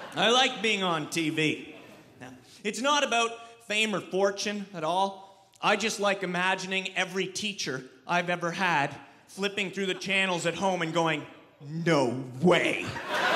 I like being on TV. Now, it's not about fame or fortune at all. I just like imagining every teacher I've ever had flipping through the channels at home and going, no way.